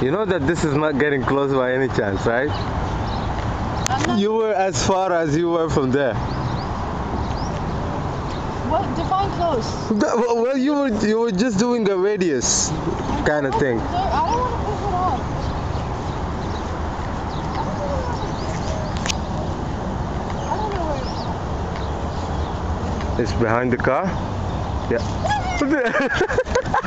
You know that this is not getting close by any chance, right? You were as far as you were from there. What? Define close. Well, you were just doing a radius kind of thing. I don't want to push it off. I don't know where It's behind the car? Yeah.